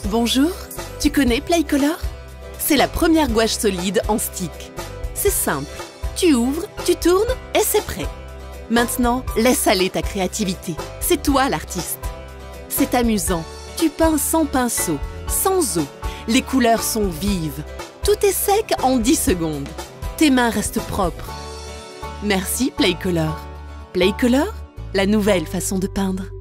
Bonjour, tu connais Playcolor? C'est la première gouache solide en stick. C'est simple, tu ouvres, tu tournes et c'est prêt. Maintenant, laisse aller ta créativité. C'est toi l'artiste. C'est amusant, tu peins sans pinceau, sans eau. Les couleurs sont vives. Tout est sec en 10 secondes. Tes mains restent propres. Merci Playcolor. Playcolor, la nouvelle façon de peindre.